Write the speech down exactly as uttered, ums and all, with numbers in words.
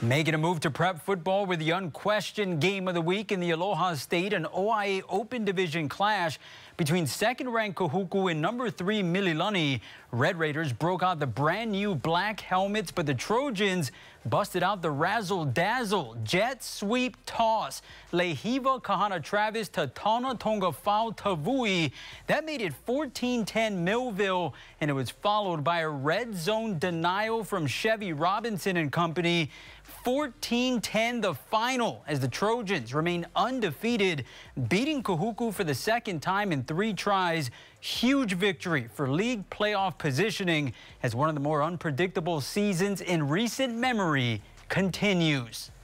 Making a move to prep football with the unquestioned game of the week in the Aloha State and O I A Open Division clash between second-ranked Kahuku and number three Mililani. Red Raiders broke out the brand new black helmets, but the Trojans busted out the razzle-dazzle jet sweep toss. Lehiva Kahana Travis to Tana Togafau-Tavui. That made it fourteen ten Millville, and it was followed by a red zone denial from Chevy Robinson and company. fourteen ten the final as the Trojans remain undefeated, beating Kahuku for the second time in three tries. Huge victory for league playoff positioning as one of the more unpredictable seasons in recent memory continues.